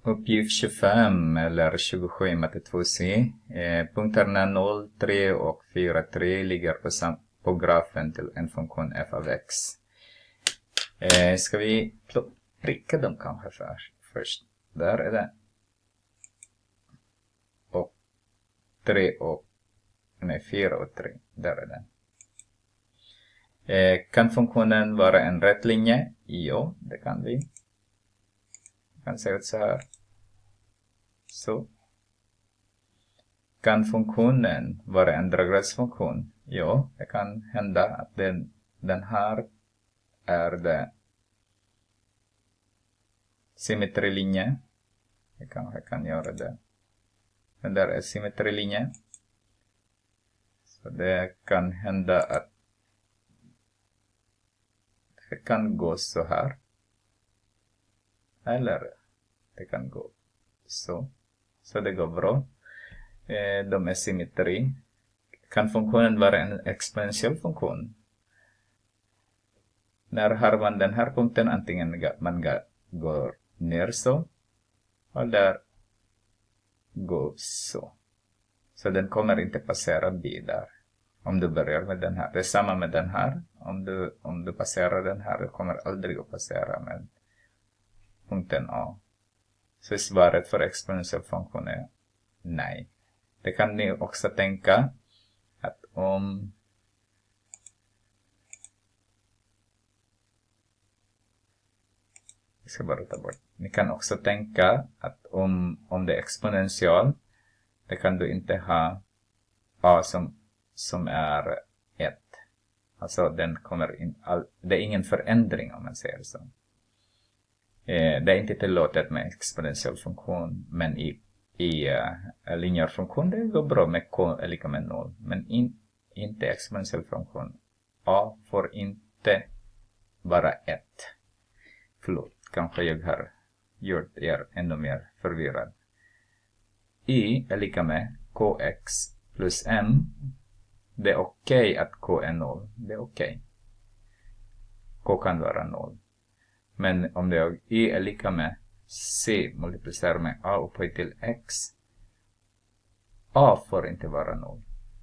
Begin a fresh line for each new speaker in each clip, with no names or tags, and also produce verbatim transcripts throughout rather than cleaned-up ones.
Uppgift tjugofem eller tjugosju matte två C. Eh, punkterna noll, tre och fyra, tre ligger på, sam på grafen till en funktion f av x. Eh, ska vi pricka dem kanske för, först? Där är det. Och tre och, nej fyra och tre. Där är det. Eh, kan funktionen vara en rätt linje? Jo, det kan vi. Det kan se ut så här. Så. Kan funktionen vara en draggradsfunktion? Jo, det kan hända att den, den här är det symmetrilinje. Jag kanske kan göra det. Den där är symmetrilinje. Så det kan hända att det kan gå så här. Eller det kan gå så. Så det går bra. Eh, de är symmetri. Kan funktionen vara en exponentiell funktion? När har man den här punkten, antingen man går ner så. Eller gå så. Så den kommer inte passera B där. Om du börjar med den här. Det är samma med den här. Om du, om du passerar den här, det kommer aldrig att passera med punkten A. Så svaret för exponentiell funktion är nej. Det kan ni också tänka att om jag ska bara ta bort. Ni kan också tänka att om, om det är exponential, det kan du inte ha A som, som är ett. Alltså den kommer in, all, det är ingen förändring om man säger så. Eh, det är inte tillåtet med exponentiell funktion, men i, i uh, linjär funktion det går bra med k är lika med noll. Men in, inte exponentiell funktion. A får inte vara ett. Förlåt, kanske jag har gjort er ännu mer förvirrad. Y är lika med kx plus m. Det är okej okay att k är noll. Det är okej. Okay. K kan vara noll. Men om det är y är lika med c multiplicerat med a upphöjt till x. A får inte vara noll.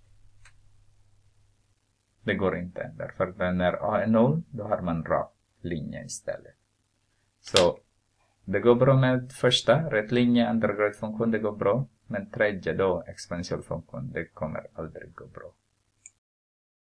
Det går inte. Därför att när a är noll, då har man rak linje istället. Så det går bra med första, rätt linje, andra gradfunktion, det går bra. Men tredje då, exponentiell funktion, det kommer aldrig gå bra.